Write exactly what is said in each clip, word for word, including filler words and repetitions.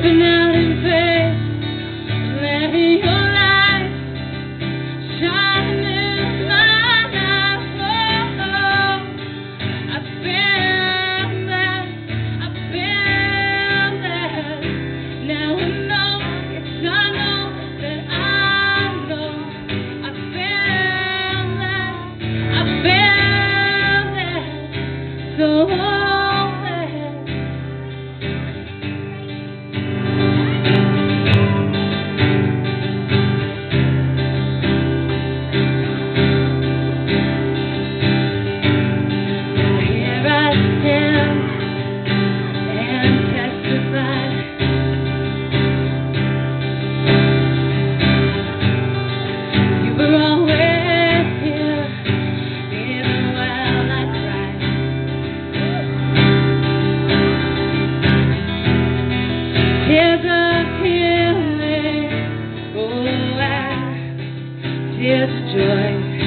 Stepping out in faith, letting your light shine in my life. Oh, oh. I've been there, I've been there. Now I know, yes I know that I know. I've been there, I've been there, so tears of joy.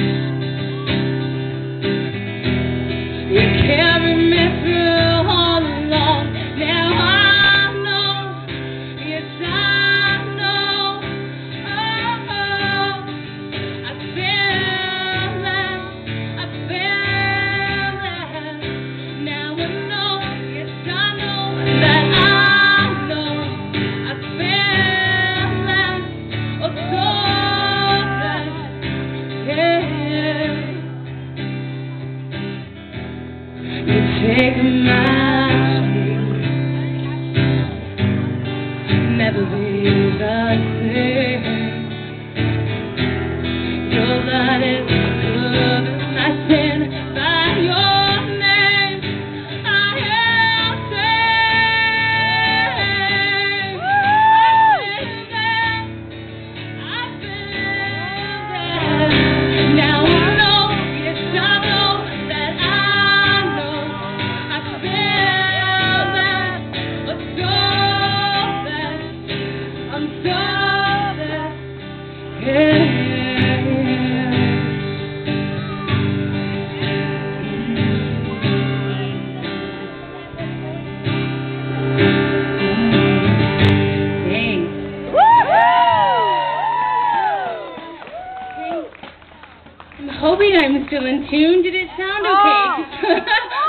You carried me through all along. Now I know, yes I know. Oh, oh. I've been there, I've been there. Now I know, yes I know that I know. I've been there, oh so. Take my street, never be the same. Your blood is good, my sin by your name. I am saved. I've been there, I've been there. Now I know, yes I know that I. I'm hoping I'm still in tune. Did it sound okay? Oh.